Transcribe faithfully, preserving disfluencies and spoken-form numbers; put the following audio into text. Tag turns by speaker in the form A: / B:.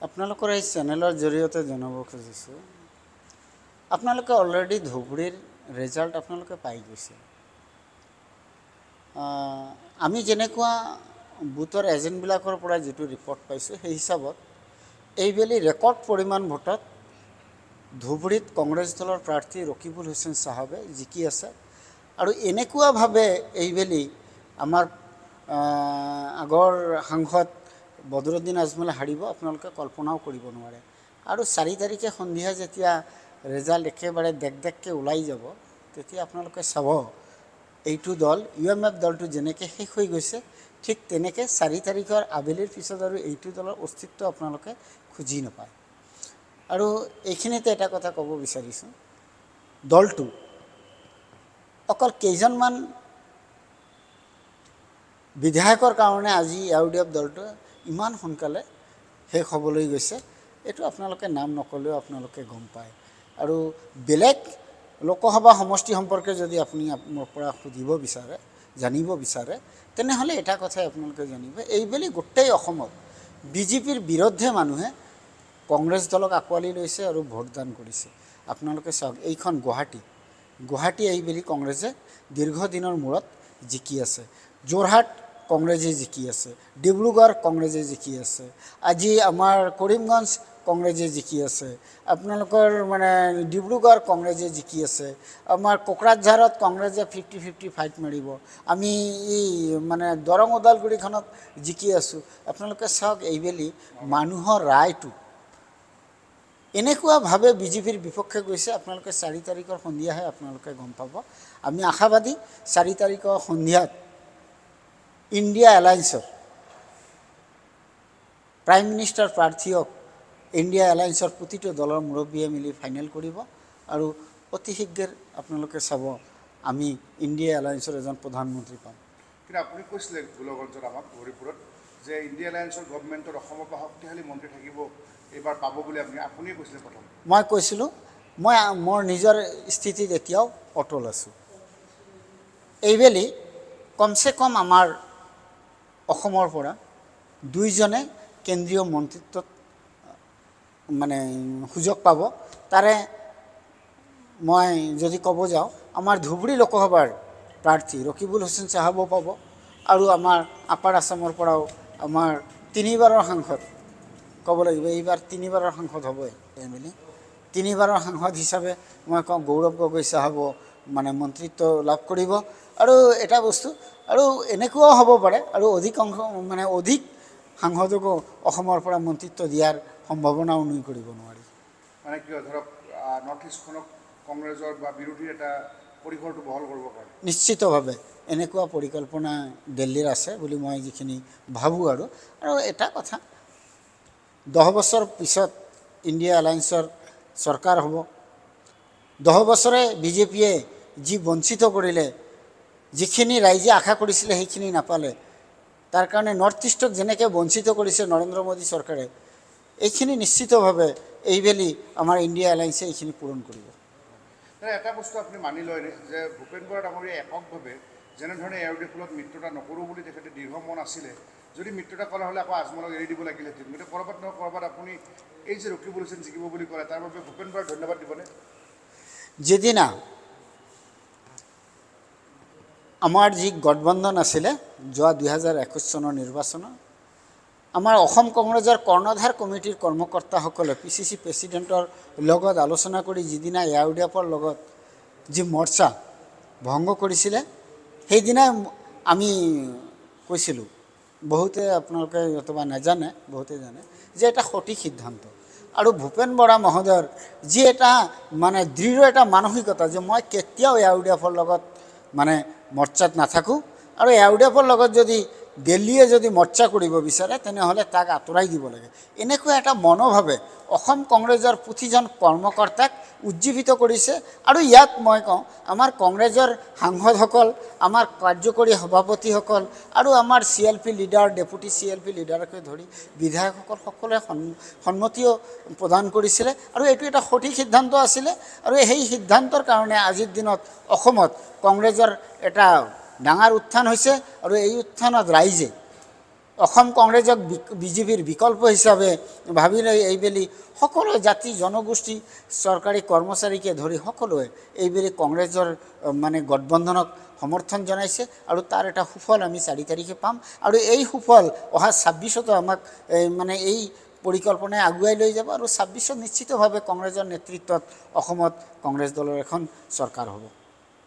A: আপোনালোকৰ এই চেনেলৰ জৰিয়তে জনাব খুজিছোঁ, আপোনালোকে অলৰেডি ধুবুৰীৰ ৰিজাল্ট আপোনালোকে পাই গৈছে। আমি যেনেকুৱা বুথৰ এজেণ্টবিলাকৰ পৰা যিটো ৰিপৰ্ট পাইছোঁ, সেই হিচাপত এইবেলি ৰেকৰ্ড পৰিমাণ ভোটত ধুবুৰীত কংগ্ৰেছ দলৰ প্ৰাৰ্থী ৰকিবুল হুছেইন চাহাবে জিকি আছে। আৰু এনেকুৱাভাৱে এইবেলি আমাৰ আগৰ সাংসদ বদৰুদ্দিন আজমলে হাৰিব আপোনালোকে কল্পনাও কৰিব নোৱাৰে। আৰু চাৰি তাৰিখে সন্ধিয়া যেতিয়া ৰিজাল্ট একেবাৰে দেক দেককৈ ওলাই যাব, তেতিয়া আপোনালোকে চাব এইটো দল ইউ এম এফ দলটো যেনেকৈ শেষ হৈ গৈছে, ঠিক তেনেকৈ চাৰি তাৰিখৰ আবেলিৰ পিছত আৰু এইটো দলৰ অস্তিত্ব আপোনালোকে খুজি নাপায়। আৰু এইখিনিতে এটা কথা ক'ব বিচাৰিছোঁ, দলটো অকল কেইজনমান বিধায়কৰ কাৰণে আজি ইউ ডি এফ দলটো ইমান সোনকালে শেষ হ'বলৈ গৈছে, এইটো আপোনালোকে নাম নক'লেও আপোনালোকে গম পায়। আৰু বেলেগ লোকসভা সমষ্টি সম্পৰ্কে যদি আপুনি মোৰ পৰা সুধিব বিচাৰে, জানিব বিচাৰে, তেনেহ'লে এটা কথাই আপোনালোকে জানিব, এইবেলি গোটেই অসমত বিজেপিৰ বিৰুদ্ধে মানুহে কংগ্ৰেছ দলক আঁকোৱালি লৈছে আৰু ভোটদান কৰিছে। আপোনালোকে চাওক, এইখন গুৱাহাটী গুৱাহাটী এইবেলি কংগ্ৰেছে দীৰ্ঘদিনৰ মূৰত জিকি আছে। যোৰহাট কংগ্ৰেছে জিকি আছে, ডিব্ৰুগড় কংগ্ৰেছে জিকি আছে, আজি আমাৰ কৰিমগঞ্জ কংগ্ৰেছে জিকি আছে, আপোনালোকৰ মানে ডিব্ৰুগড় কংগ্ৰেছে জিকি আছে, আমাৰ কোকৰাঝাৰত কংগ্ৰেছে ফিফটি ফিফটি ফাইট মাৰিব, আমি এই মানে দৰং ওদালগুৰিখনত জিকি আছোঁ। আপোনালোকে চাওক, এইবেলি মানুহৰ ৰায়টো এনেকুৱাভাৱে বিজেপিৰ বিপক্ষে গৈছে, আপোনালোকে চাৰি তাৰিখৰ সন্ধিয়াহে আপোনালোকে গম পাব। আমি আশাবাদী চাৰি তাৰিখৰ সন্ধিয়াত ইণ্ডিয়া এলায়েন্সৰ প্ৰাইম মিনিষ্টাৰ প্ৰাৰ্থীক ইণ্ডিয়া এলায়েন্সৰ প্ৰতিটো দলৰ মুৰব্বীয়ে মিলি ফাইনেল কৰিব। আৰু অতি শীঘ্ৰে আপোনালোকে চাব, আমি ইণ্ডিয়া এলায়েন্সৰ এজন প্ৰধানমন্ত্ৰী পাম।
B: কিন্তু আপুনি কৈছিলে গোলগঞ্জত আমাক হৰিপুৰত যে ইণ্ডিয়া এলায়েন্সৰ গভৰ্ণমেণ্টৰ অসমৰ পৰা শক্তিশালী মন্ত্ৰী থাকিব, এইবাৰ পাব বুলি আপুনি আপুনিয়ে কৈছিলে প্ৰথম।
A: মই কৈছিলোঁ, মই মোৰ নিজৰ স্থিতিত এতিয়াও অটল আছোঁ। এইবেলি কমচে কম আমাৰ অসমৰ পৰা দুইজনে কেন্দ্ৰীয় মন্ত্ৰিত্বত মানে সুযোগ পাব। তাৰে মই যদি ক'ব যাওঁ, আমাৰ ধুবুৰী লোকসভাৰ প্ৰাৰ্থী ৰকিবুল হুছেইন চাহাবো পাব, আৰু আমাৰ আপাৰ আছামৰ পৰাও আমাৰ তিনিবাৰৰ সাংসদ, ক'ব লাগিব এইবাৰ তিনিবাৰৰ সাংসদ হ'বই এম তিনিবাৰৰ সাংসদ হিচাপে মই কওঁ গৌৰৱ গগৈ চাহাবো মানে মন্ত্ৰিত্ব লাভ কৰিব। আৰু এটা বস্তু, আৰু এনেকুৱাও হ'ব পাৰে আৰু অধিকাংশ মানে অধিক সাংসদকো অসমৰ পৰা মন্ত্ৰিত্ব দিয়াৰ সম্ভাৱনাও নুই কৰিব নোৱাৰি।
B: মানে কিয় ধৰক নৰ্থ ইষ্টখনক কংগ্ৰেছৰ বা বিৰোধীৰ এটা পৰিসৰটো বহল কৰিব পাৰে।
A: নিশ্চিতভাৱে এনেকুৱা পৰিকল্পনা দিল্লীৰ আছে বুলি মই যিখিনি ভাবোঁ। আৰু আৰু এটা কথা, দহ বছৰ পিছত ইণ্ডিয়া এলায়েন্সৰ চৰকাৰ হ'ব। দহ বছৰে বিজেপিয়ে যি বঞ্চিত কৰিলে, যিখিনি ৰাইজে আশা কৰিছিলে সেইখিনি নাপালে, তাৰ কাৰণে নৰ্থ ইষ্টক যেনেকৈ বঞ্চিত কৰিছে নৰেন্দ্ৰ মোদী চৰকাৰে, এইখিনি নিশ্চিতভাৱে এইবেলি আমাৰ ইণ্ডিয়া এলায়েন্সে এইখিনি পূৰণ কৰিব।
B: এটা বস্তু আপুনি মানি লয় যে ভূপেন বৰা ডাঙৰীয়াই এককভাৱে যেনেধৰণে এ আৰ ডি এফত মিত্ৰতা নকৰোঁ বুলি তেখেতে দৃঢ় মন আছিলে, যদি মিত্ৰতা কৰা হ'লে আকৌ আজমলক এৰি দিব লাগিলেহেঁতেন। গতিকে ক'ৰবাত নহয় ক'ৰবাত আপুনি এই যে ৰকিবুল হুছেইন জিকিব বুলি ক'লে, তাৰ বাবে ভূপেন বৰাক ধন্যবাদ দিবনে?
A: যিদিনা আমাৰ যি গঠবন্ধন আছিলে যোৱা দুহেজাৰ একৈছ চনৰ নিৰ্বাচনত, আমাৰ অসম কংগ্ৰেছৰ কৰ্ণধাৰ কমিটিৰ কৰ্মকৰ্তাসকলে পি চি চি প্ৰেচিডেণ্টৰ লগত আলোচনা কৰি যিদিনা এ আৰ ডি এফৰ লগত যি মৰ্চা ভংগ কৰিছিলে, সেইদিনাই আমি কৈছিলোঁ, বহুতে আপোনালোকে অথবা নাজানে, বহুতে জানে যে এটা সঠিক সিদ্ধান্ত। আৰু ভূপেন বৰা মহোদয়ৰ যি এটা মানে দৃঢ় এটা মানসিকতা যে মই কেতিয়াও এ আৰ ডি এফৰ লগত মানে মৰ্চাত নাথাকোঁ, আৰু এ আৰ ডি এফৰ লগত যদি দিল্লীয়ে যদি মৰ্চা কৰিব বিচাৰে তেনেহ'লে তাক আঁতৰাই দিব লাগে, এনেকুৱা এটা মনোভাৱে অসম কংগ্ৰেছৰ প্ৰতিজন কৰ্মকৰ্তাক উজ্জীৱিত কৰিছে। আৰু ইয়াত মই কওঁ, আমাৰ কংগ্ৰেছৰ সাংসদসকল, আমাৰ কাৰ্যকৰী সভাপতিসকল আৰু আমাৰ C L P leader, deputy C L P লিডাৰকে ধৰি বিধায়কসকল সকলোৱে সন্মতিও প্ৰদান কৰিছিলে। আৰু এইটো এটা সঠিক সিদ্ধান্ত আছিলে। আৰু সেই সিদ্ধান্তৰ কাৰণে আজিৰ দিনত অসমত কংগ্ৰেছৰ এটা ডাঙৰ উত্থান হৈছে। আৰু এই উত্থানত ৰাইজে অসম কংগ্ৰেছক বিজেপিৰ বিকল্প হিচাপে ভাবি লৈ এইবেলি সকলো জাতি জনগোষ্ঠী চৰকাৰী কৰ্মচাৰীকে ধৰি সকলোৱে এইবেলি কংগ্ৰেছৰ মানে গঠবন্ধনক সমৰ্থন জনাইছে আৰু তাৰ এটা সুফল আমি চাৰি তাৰিখে পাম আৰু এই সুফল অহা ছাব্বিছতো আমাক মানে এই পৰিকল্পনাই আগুৱাই লৈ যাব আৰু ছাব্বিছত নিশ্চিতভাৱে কংগ্ৰেছৰ নেতৃত্বত অসমত কংগ্ৰেছ দলৰ এখন চৰকাৰ হ'ব।